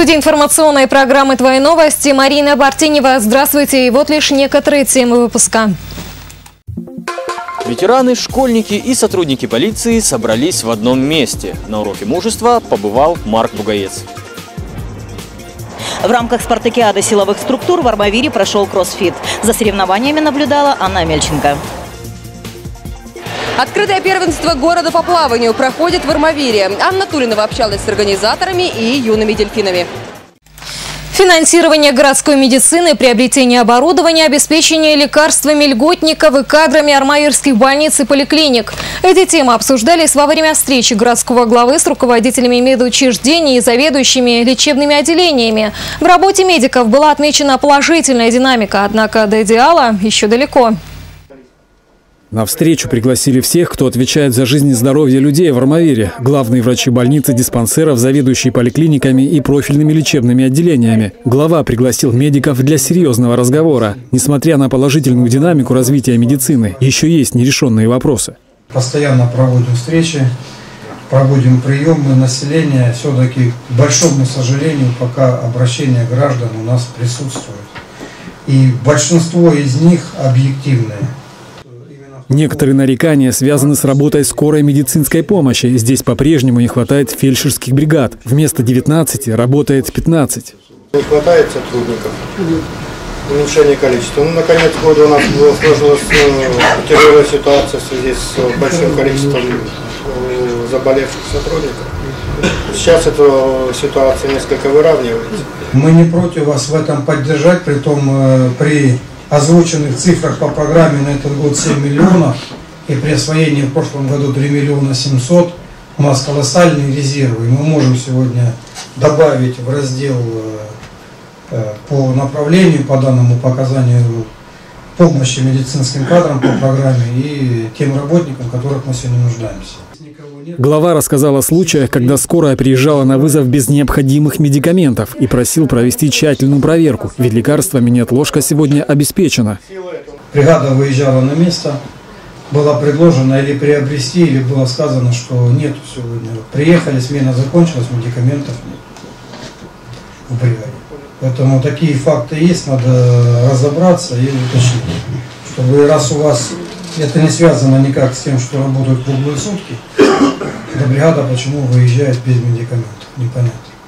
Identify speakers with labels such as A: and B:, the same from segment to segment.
A: студии информационной программы «Твои новости» Марина Бартенева. Здравствуйте. И вот лишь некоторые темы выпуска.
B: Ветераны, школьники и сотрудники полиции собрались в одном месте. На уроке мужества побывал Марк Бугаец.
C: В рамках спартакиады силовых структур в Армавире прошел кроссфит. За соревнованиями наблюдала Анна Мельченко.
D: Открытое первенство города по плаванию проходит в Армавире. Анна Тулинова общалась с организаторами и юными дельфинами.
A: Финансирование городской медицины, приобретение оборудования, обеспечение лекарствами льготников и кадрами армавирских больниц и поликлиник. Эти темы обсуждались во время встречи городского главы с руководителями медучреждений и заведующими лечебными отделениями. В работе медиков была отмечена положительная динамика, однако до идеала еще далеко.
E: На встречу пригласили всех, кто отвечает за жизнь и здоровье людей в Армавире. Главные врачи больниц и диспансеров, заведующие поликлиниками и профильными лечебными отделениями. Глава пригласил медиков для серьезного разговора. Несмотря на положительную динамику развития медицины, еще есть нерешенные вопросы.
F: Постоянно проводим встречи, проводим приемы населения. Все-таки, к большому сожалению, пока обращения граждан у нас присутствуют. И большинство из них объективные.
E: Некоторые нарекания связаны с работой скорой медицинской помощи. Здесь по-прежнему не хватает фельдшерских бригад. Вместо 19 работает 15.
G: Не хватает сотрудников, уменьшение количества. На конец года у нас сложилась тяжелая ситуация в связи с большим количеством заболевших сотрудников. Сейчас эта ситуация несколько выравнивается.
F: Мы не против вас в этом поддержать, притом при озвученных цифрах по программе на этот год 7 миллионов и при освоении в прошлом году 3 миллиона 700 у нас колоссальные резервы. Мы можем сегодня добавить в раздел по направлению, по данному показанию помощи медицинским кадрам по программе и тем работникам, в которых мы сегодня нуждаемся.
E: Глава рассказал о случаях, когда скорая приезжала на вызов без необходимых медикаментов и просил провести тщательную проверку, ведь лекарствами неотложка сегодня обеспечена.
F: Бригада выезжала на место, было предложено или приобрести, или было сказано, что нету сегодня. Приехали, смена закончилась, медикаментов нет в бригаде. Поэтому такие факты есть, надо разобраться и уточнить, чтобы раз у вас это не связано никак с тем, что работают круглые сутки, эта бригада почему выезжает без медикаментов, непонятно.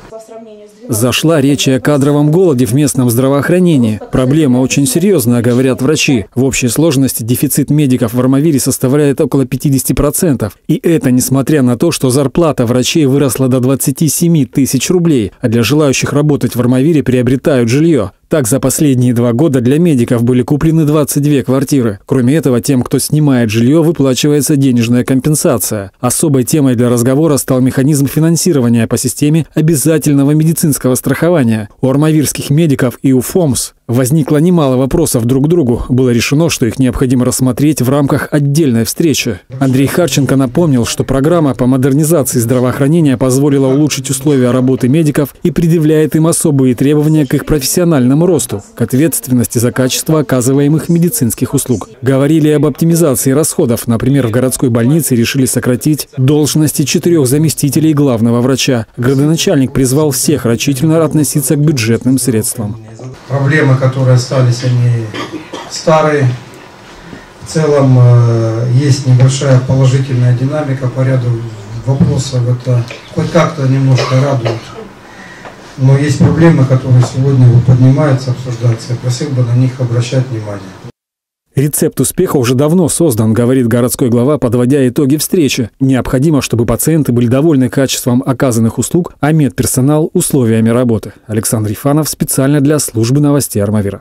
E: Зашла речь о кадровом голоде в местном здравоохранении. Проблема очень серьезная, говорят врачи. В общей сложности дефицит медиков в Армавире составляет около 50%. И это несмотря на то, что зарплата врачей выросла до 27 тысяч рублей, а для желающих работать в Армавире приобретают жилье. Так, за последние 2 года для медиков были куплены 22 квартиры. Кроме этого, тем, кто снимает жилье, выплачивается денежная компенсация. Особой темой для разговора стал механизм финансирования по системе обязательного медицинского страхования. У армавирских медиков и у ФОМС возникло немало вопросов друг к другу. Было решено, что их необходимо рассмотреть в рамках отдельной встречи. Андрей Харченко напомнил, что программа по модернизации здравоохранения позволила улучшить условия работы медиков и предъявляет им особые требования к их профессиональному росту, к ответственности за качество оказываемых медицинских услуг. Говорили об оптимизации расходов. Например, в городской больнице решили сократить должности 4 заместителей главного врача. Градоначальник призвал всех рачительно относиться к бюджетным средствам.
F: Проблемы, которые остались, они старые. В целом есть небольшая положительная динамика по ряду вопросов. Это хоть как-то немножко радует. Но есть проблемы, которые сегодня поднимаются, обсуждаются. Я просил бы на них обращать внимание.
E: Рецепт успеха уже давно создан, говорит городской глава, подводя итоги встречи. Необходимо, чтобы пациенты были довольны качеством оказанных услуг, а медперсонал – условиями работы. Александр Ифанов специально для службы новостей Армавира.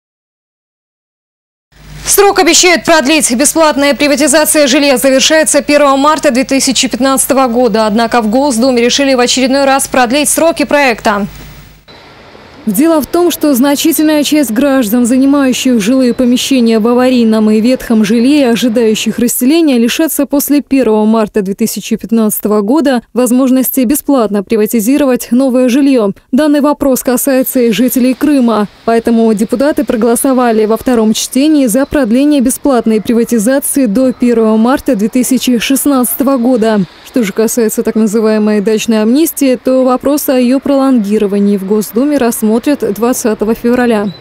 A: Срок обещают продлить. Бесплатная приватизация жилья завершается 1 марта 2015 года. Однако в Госдуме решили в очередной раз продлить сроки проекта. Дело в том, что значительная часть граждан, занимающих жилые помещения в аварийном и ветхом жилье и ожидающих расселения, лишатся после 1 марта 2015 года возможности бесплатно приватизировать новое жилье. Данный вопрос касается и жителей Крыма. Поэтому депутаты проголосовали во втором чтении за продление бесплатной приватизации до 1 марта 2016 года. Что же касается так называемой дачной амнистии, то вопрос о ее пролонгировании в Госдуме рассмотрят 20 февраля.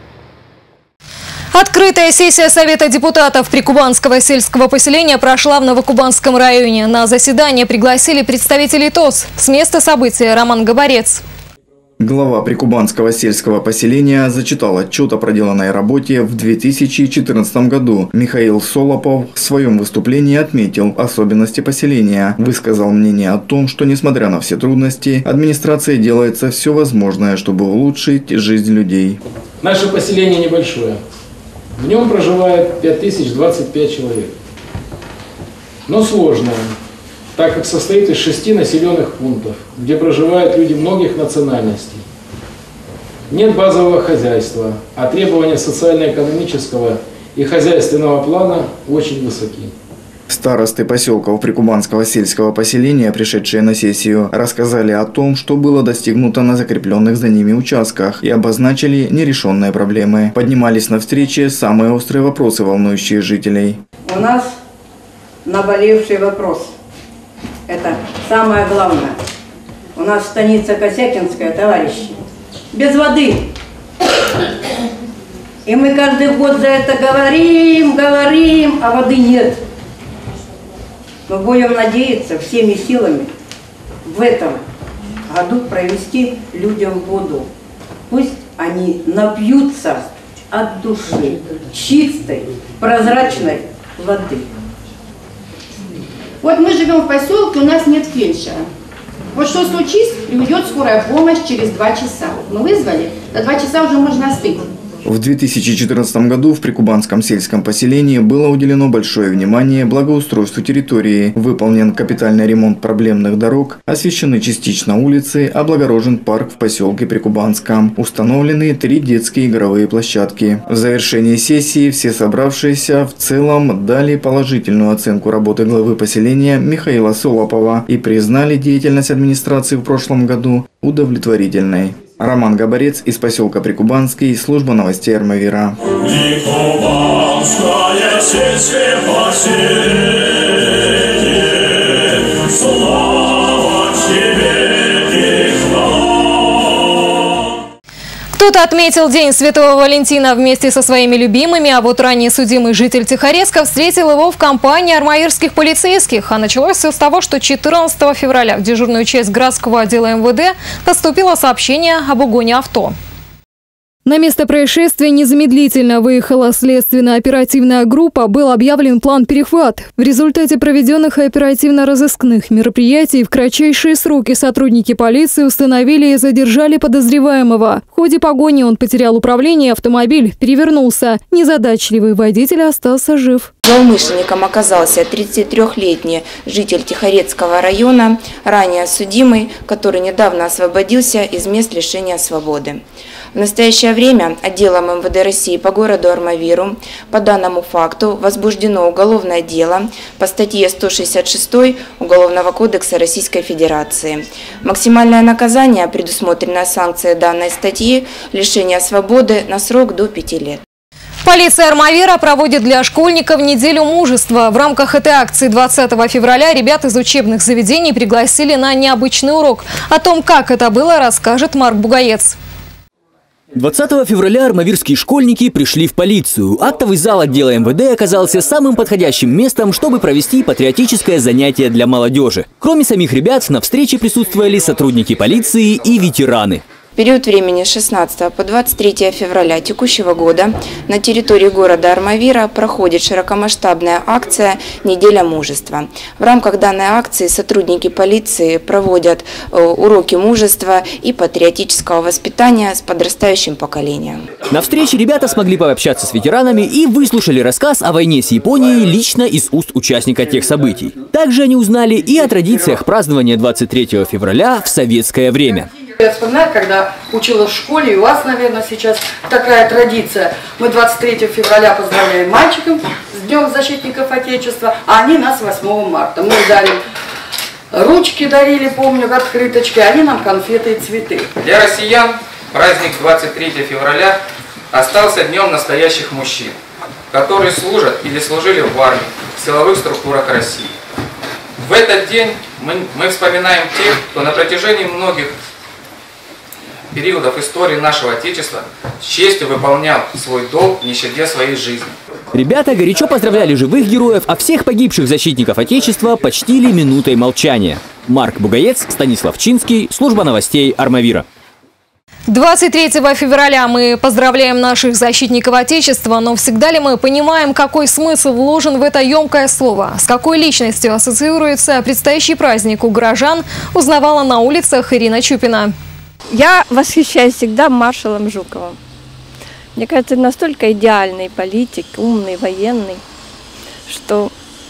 A: Открытая сессия Совета депутатов Прикубанского сельского поселения прошла в Новокубанском районе. На заседание пригласили представителей ТОС. С места события Роман Габарец.
H: Глава Прикубанского сельского поселения зачитал отчет о проделанной работе в 2014 году. Михаил Солопов в своем выступлении отметил особенности поселения. Высказал мнение о том, что несмотря на все трудности, администрация делается все возможное, чтобы улучшить жизнь людей.
I: Наше поселение небольшое. В нем проживает 5025 человек. Но сложное, так как состоит из 6 населенных пунктов, где проживают люди многих национальностей. Нет базового хозяйства, а требования социально-экономического и хозяйственного плана очень высоки.
H: Старосты поселков Прикубанского сельского поселения, пришедшие на сессию, рассказали о том, что было достигнуто на закрепленных за ними участках, и обозначили нерешенные проблемы. Поднимались на встрече самые острые вопросы, волнующие жителей.
J: У нас наболевший вопрос. Это самое главное. У нас станица Косякинская, товарищи, без воды. И мы каждый год за это говорим, а воды нет. Мы будем надеяться всеми силами в этом году провести людям воду. Пусть они напьются от души чистой, прозрачной воды.
K: Вот мы живем в поселке, у нас нет фельдшера. Вот что случись, приведет скорая помощь через 2 часа. Мы вызвали, за 2 часа уже можно остыть.
H: В 2014 году в Прикубанском сельском поселении было уделено большое внимание благоустройству территории. Выполнен капитальный ремонт проблемных дорог, освещены частично улицы, облагорожен парк в поселке Прикубанском. Установлены 3 детские игровые площадки. В завершении сессии все собравшиеся в целом дали положительную оценку работы главы поселения Михаила Солопова и признали деятельность администрации в прошлом году удовлетворительной. Роман Габарец из поселка Прикубанский, служба новостей Армавира. Прикубанское сельское поселение, слава тебе и хвала.
A: Кто-то отметил День Святого Валентина вместе со своими любимыми, а вот ранее судимый житель Тихорецка встретил его в компании армавирских полицейских. А началось все с того, что 14 февраля в дежурную часть городского отдела МВД поступило сообщение об угоне авто. На место происшествия незамедлительно выехала следственно-оперативная группа, был объявлен план-перехват. В результате проведенных оперативно-розыскных мероприятий в кратчайшие сроки сотрудники полиции установили и задержали подозреваемого. В ходе погони он потерял управление, автомобиль перевернулся. Незадачливый водитель остался жив.
L: Злоумышленником оказался 33-летний житель Тихорецкого района, ранее судимый, который недавно освободился из мест лишения свободы. В настоящее время отделом МВД России по городу Армавиру по данному факту возбуждено уголовное дело по статье 166 Уголовного кодекса Российской Федерации. Максимальное наказание, предусмотренная санкция данной статьи – лишение свободы на срок до 5 лет.
A: Полиция Армавира проводит для школьников неделю мужества. В рамках этой акции 20 февраля ребят из учебных заведений пригласили на необычный урок. О том, как это было, расскажет Марк Бугаец.
B: 20 февраля армавирские школьники пришли в полицию. Актовый зал отдела МВД оказался самым подходящим местом, чтобы провести патриотическое занятие для молодежи. Кроме самих ребят, на встрече присутствовали сотрудники полиции и ветераны.
L: В период времени с 16 по 23 февраля текущего года на территории города Армавира проходит широкомасштабная акция «Неделя мужества». В рамках данной акции сотрудники полиции проводят уроки мужества и патриотического воспитания с подрастающим поколением.
B: На встрече ребята смогли пообщаться с ветеранами и выслушали рассказ о войне с Японией лично из уст участника тех событий. Также они узнали и о традициях празднования 23 февраля в советское время.
M: Я вспоминаю, когда училась в школе, и у вас, наверное, сейчас такая традиция. Мы 23 февраля поздравляем мальчиков с Днем защитников Отечества, а они нас 8 марта. Мы дарим ручки, дарили, помню, открыточки, они нам конфеты и цветы.
N: Для россиян праздник 23 февраля остался днем настоящих мужчин, которые служат или служили в армии, в силовых структурах России. В этот день мы вспоминаем тех, кто на протяжении многих периодов истории нашего Отечества с честью выполнял свой долг, не щадя своей жизни.
B: Ребята горячо поздравляли живых героев, а всех погибших защитников Отечества почтили минутой молчания. Марк Бугаец, Станислав Чинский, служба новостей Армавира.
A: 23 февраля мы поздравляем наших защитников Отечества, но всегда ли мы понимаем, какой смысл вложен в это емкое слово? С какой личностью ассоциируется предстоящий праздник у горожан, узнавала на улицах Ирина Чупина.
O: Я восхищаюсь всегда маршалом Жуковым. Мне кажется, настолько идеальный политик, умный, военный, что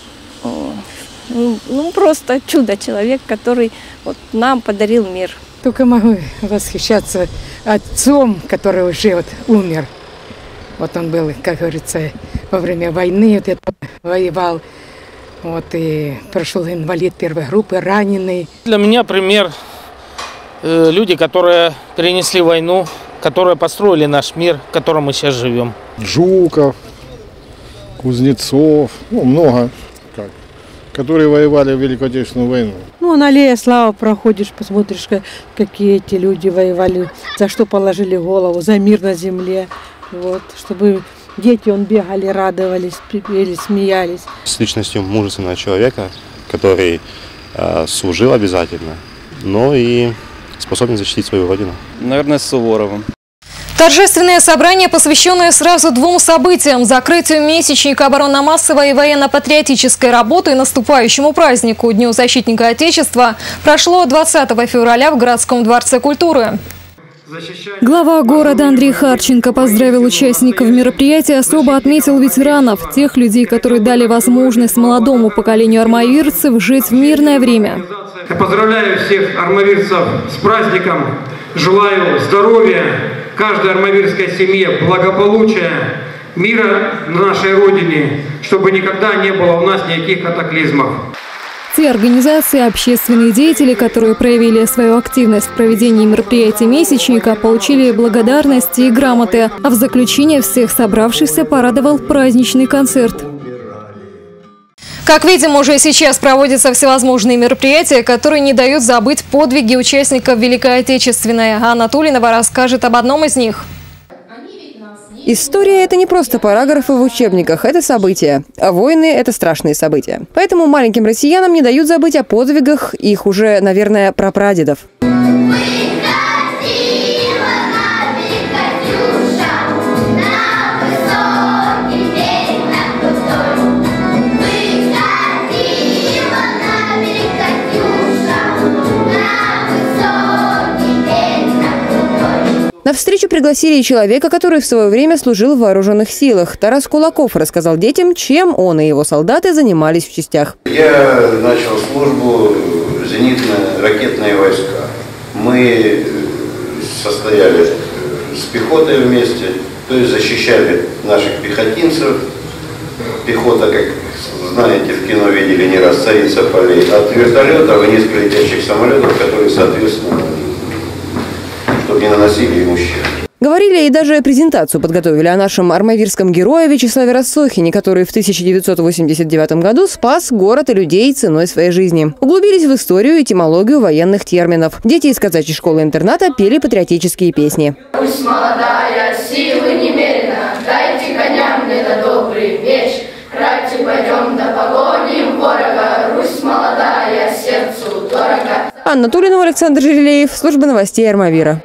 O: просто чудо-человек, который вот нам подарил мир.
P: Только могу восхищаться отцом, который уже умер. Вот он был, как говорится, во время войны воевал. Вот и прошел инвалид первой группы, раненый.
Q: Для меня пример люди, которые перенесли войну, которые построили наш мир, в котором мы сейчас живем.
R: Жуков, Кузнецов, много, которые воевали в Великую Отечественную войну.
S: На аллее славы проходишь, посмотришь, какие эти люди воевали, за что положили голову, за мир на земле. Вот, чтобы дети бегали, радовались, пели, смеялись.
T: С личностью мужественного человека, который служил обязательно, но и способен защитить свою родину.
U: Наверное, с Суворовым.
A: Торжественное собрание, посвященное сразу двум событиям – закрытию месячника оборонно-массовой и военно-патриотической работы и наступающему празднику – Дню защитника Отечества, прошло 20 февраля в городском дворце культуры.
V: Глава города Андрей Харченко поздравил участников мероприятия, особо отметил ветеранов, тех людей, которые дали возможность молодому поколению армавирцев жить в мирное время.
W: Я поздравляю всех армавирцев с праздником, желаю здоровья каждой армавирской семье, благополучия, мира на нашей родине, чтобы никогда не было у нас никаких катаклизмов.
V: Те организации, общественные деятели, которые проявили свою активность в проведении мероприятия месячника, получили благодарности и грамоты, а в заключение всех собравшихся порадовал праздничный концерт.
A: Как видим, уже сейчас проводятся всевозможные мероприятия, которые не дают забыть подвиги участников Великой Отечественной. Анна Тулинова расскажет об одном из них.
D: История – это не просто параграфы в учебниках, это события. А войны – это страшные события. Поэтому маленьким россиянам не дают забыть о подвигах их уже, наверное, прапрадедов. На встречу пригласили человека, который в свое время служил в вооруженных силах. Тарас Кулаков рассказал детям, чем он и его солдаты занимались в частях.
X: Я начал службу в зенитно-ракетные войска. Мы состояли с пехотой вместе, то есть защищали наших пехотинцев. Пехота, как знаете, в кино видели не раз, царица полей, от вертолетов и низколетящих самолетов, которые, соответственно, чтобы не наносили ему ущерб.
D: Говорили и даже презентацию подготовили о нашем армавирском герое Вячеславе Рассохине, который в 1989 году спас город и людей ценой своей жизни. Углубились в историю и этимологию военных терминов. Дети из казачьей школы-интерната пели патриотические песни.
Y: Пусть молодая, силы немерено, дайте коням мне на добрый веч. Кратье пойдем да погоним ворога, Русь молодая, сердцу дорого.
D: Анна Тулинова, Александр Жерелеев, служба новостей Армавира.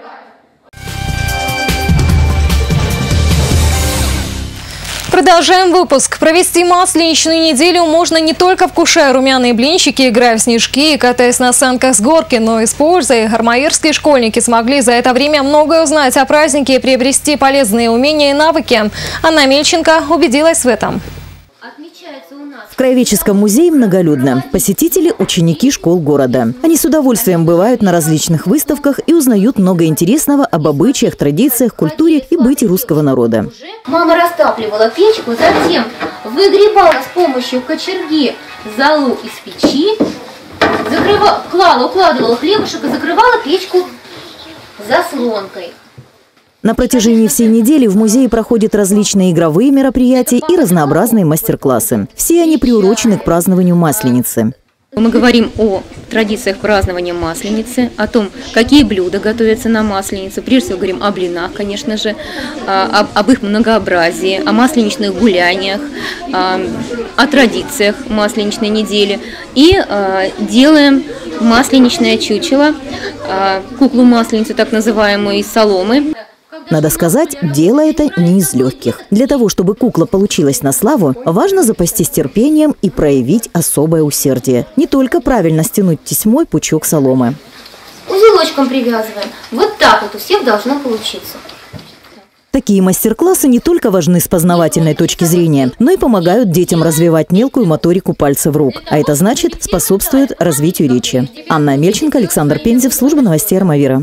A: Продолжаем выпуск. Провести масленичную неделю можно не только вкушая румяные блинчики, играя в снежки и катаясь на санках с горки, но и с пользой. Армавирские школьники смогли за это время многое узнать о празднике и приобрести полезные умения и навыки. Анна Мельченко убедилась в этом.
Z: В
C: Краеведческом музее многолюдно. Посетители – ученики школ города. Они с удовольствием бывают на различных выставках и узнают много интересного об обычаях, традициях, культуре и быте русского народа.
E: Мама растапливала печку, затем выгребала с помощью кочерги золу из печи, укладывала хлебушек и закрывала печку заслонкой.
C: На протяжении всей недели в музее проходят различные игровые мероприятия и разнообразные мастер-классы. Все они приурочены к празднованию Масленицы.
E: Мы говорим о традициях празднования Масленицы, о том, какие блюда готовятся на Масленицу. Прежде всего говорим о блинах, конечно же, об их многообразии, о масленичных гуляниях, о традициях Масленичной недели. И делаем масленичное чучело, куклу Масленицу, так называемую, из соломы.
C: Надо сказать, дело это не из легких. Для того, чтобы кукла получилась на славу, важно запастись терпением и проявить особое усердие. Не только правильно стянуть тесьмой пучок соломы.
E: Узелочком привязываем. Вот так вот у всех должно получиться.
C: Такие мастер-классы не только важны с познавательной точки зрения, но и помогают детям развивать мелкую моторику пальцев рук. А это значит, способствует развитию речи. Анна Амельченко, Александр Пензев, служба новостей Армавира.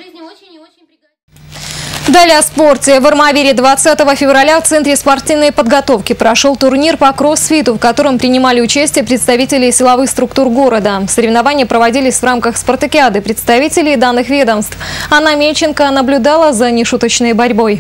A: Далее о спорте. В Армавире 20 февраля в Центре спортивной подготовки прошел турнир по кроссфиту, в котором принимали участие представители силовых структур города. Соревнования проводились в рамках спартакиады представителей данных ведомств. Анна Амельченко наблюдала за нешуточной борьбой.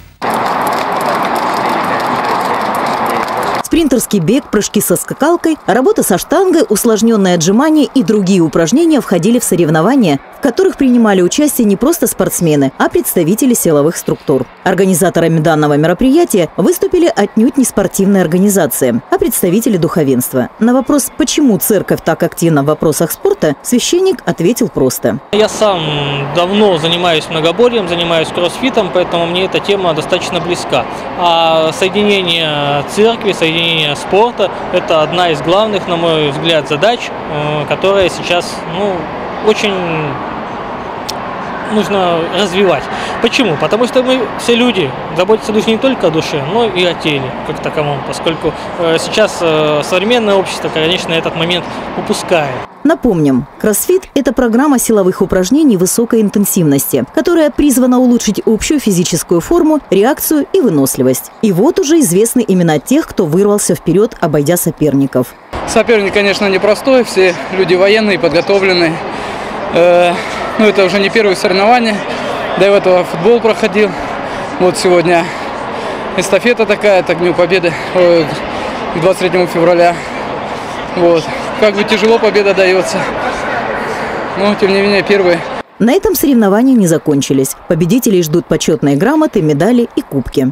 C: Спринтерский бег, прыжки со скакалкой, работа со штангой, усложненные отжимания и другие упражнения входили в соревнования, в которых принимали участие не просто спортсмены, а представители силовых структур. Организаторами данного мероприятия выступили отнюдь не спортивные организации, а представители духовенства. На вопрос, почему церковь так активна в вопросах спорта, священник ответил просто.
Q: Я сам давно занимаюсь многоборьем, занимаюсь кроссфитом, поэтому мне эта тема достаточно близка. А соединение церкви, соединение спорта – это одна из главных, на мой взгляд, задач, которая сейчас очень нужно развивать. Почему? Потому что мы все люди, заботиться нужно не только о душе, но и о теле, как таковом, поскольку сейчас современное общество, конечно, этот момент упускает.
C: Напомним, кроссфит – это программа силовых упражнений высокой интенсивности, которая призвана улучшить общую физическую форму, реакцию и выносливость. И вот уже известны имена тех, кто вырвался вперед, обойдя соперников.
F: Соперник, конечно, непростой, все люди военные, подготовленные. Это уже не первые соревнования, до этого футбол проходил. Вот сегодня эстафета такая, к Дню Победы, к 23 февраля. Вот. Как бы тяжело победа дается, но тем не менее первые.
C: На этом соревнования не закончились. Победителей ждут почетные грамоты, медали и кубки.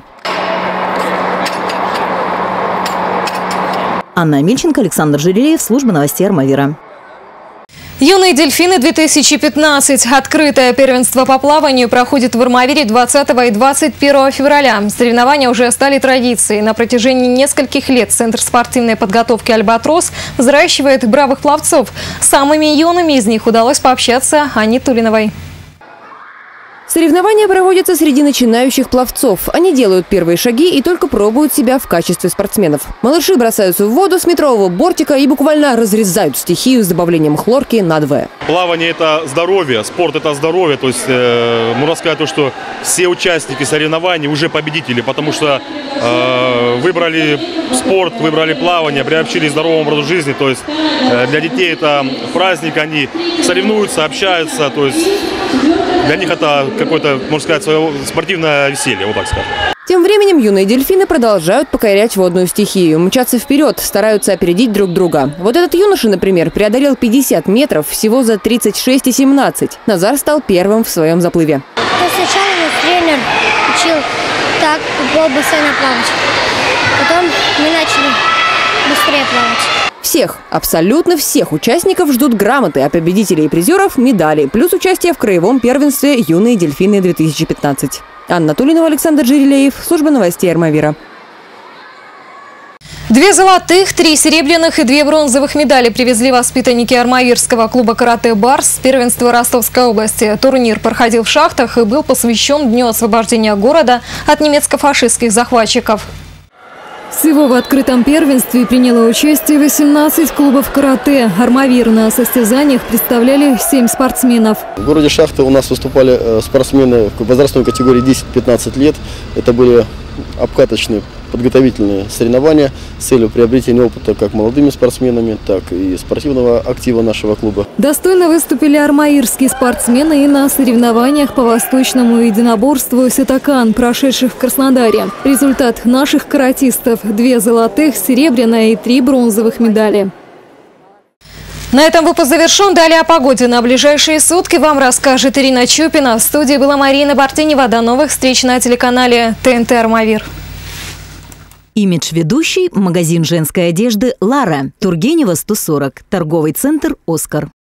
C: Анна Амельченко, Александр Жерелеев, служба новостей Армавира.
A: Юные дельфины 2015. Открытое первенство по плаванию проходит в Армавире 20 и 21 февраля. Соревнования уже стали традицией. На протяжении нескольких лет Центр спортивной подготовки «Альбатрос» взращивает бравых пловцов. С самыми юными из них удалось пообщаться Анне Тулиновой.
D: Соревнования проводятся среди начинающих пловцов. Они делают первые шаги и только пробуют себя в качестве спортсменов. Малыши бросаются в воду с метрового бортика и буквально разрезают стихию с добавлением хлорки надвое.
G: Плавание – это здоровье, спорт – это здоровье. То есть можно сказать, что все участники соревнований уже победители, потому что выбрали спорт, выбрали плавание, приобщились к здоровому образу жизни. То есть для детей это праздник, они соревнуются, общаются. То есть для них это какое-то, можно сказать, свое спортивное веселье, вот так скажем.
D: Тем временем юные дельфины продолжают покорять водную стихию, мчаться вперед, стараются опередить друг друга. Вот этот юноша, например, преодолел 50 метров всего за 36,17. Назар стал первым в своем заплыве.
U: Сначала тренер учил так полбассейна плавать, потом мы начали быстрее плавать.
D: Всех, абсолютно всех участников ждут грамоты, а победителей и призеров – медали, плюс участие в краевом первенстве «Юные дельфины-2015». Анна Тулинова, Александр Жерелеев, служба новостей Армавира.
A: 2 золотых, 3 серебряных и 2 бронзовых медали привезли воспитанники армавирского клуба «Карате Барс» с первенства Ростовской области. Турнир проходил в шахтах и был посвящен Дню освобождения города от немецко-фашистских захватчиков.
V: Всего в открытом первенстве приняло участие 18 клубов карате. Армавир на состязаниях представляли 7 спортсменов.
H: В городе Шахта у нас выступали спортсмены в возрастной категории 10-15 лет. Это были обкаточные подготовительные соревнования с целью приобретения опыта как молодыми спортсменами, так и спортивного актива нашего клуба.
V: Достойно выступили армавирские спортсмены и на соревнованиях по восточному единоборству «Ситакан», прошедших в Краснодаре. Результат наших каратистов – 2 золотых, серебряная и 3 бронзовых медали.
A: На этом выпуск завершен. Далее о погоде на ближайшие сутки вам расскажет Ирина Чупина. В студии была Марина Бартынева. До новых встреч на телеканале ТНТ «Армавир».
C: Имидж-ведущий – магазин женской одежды «Лара», Тургенева, 140, торговый центр «Оскар».